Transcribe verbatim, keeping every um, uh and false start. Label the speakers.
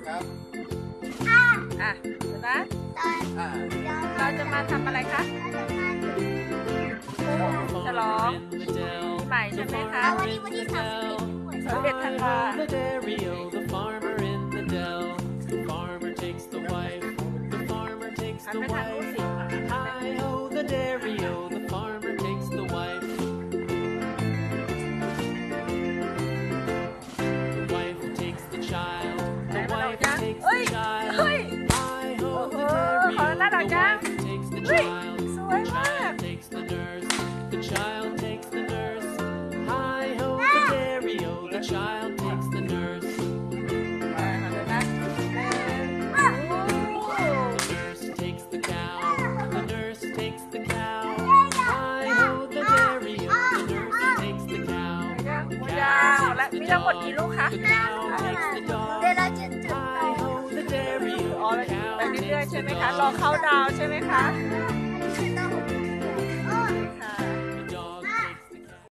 Speaker 1: ครับ
Speaker 2: อ่ะเดี๋ยวนะเราจะมาทำอะไรคะฉลองปีใหม่ใช่ไหมคะ
Speaker 3: วันนี้วันที่สามสิบเอ็ด
Speaker 2: สามสิบเอ็ดธันวาหันไปทางนู้นสิไหนมาดอกจังเฮ้ยเฮ้ยโอ้โหขอหน้าดอกจังเฮ้ยสวยมาก
Speaker 4: The child takes the nurse. Hi ho, the dairy-o, the child takes the nurse. The nurse takes the cow. The nurse takes the cow. Hi ho, the dairy-o, the nurse takes the cow.
Speaker 2: ยาวและมีทั้งหมดกี่ลูกคะ
Speaker 4: The cow takes the dog.
Speaker 3: เดี๋ยวเราจะจุด
Speaker 4: Hi ho, the dairy-o,
Speaker 2: อ๋อ
Speaker 4: the cow
Speaker 2: ไปเรื่อย
Speaker 4: takes
Speaker 2: ๆใช่
Speaker 4: the
Speaker 2: ไหมคะ
Speaker 4: dog.
Speaker 2: รอเข้าดาวใช่ไหมคะ
Speaker 3: ต้อง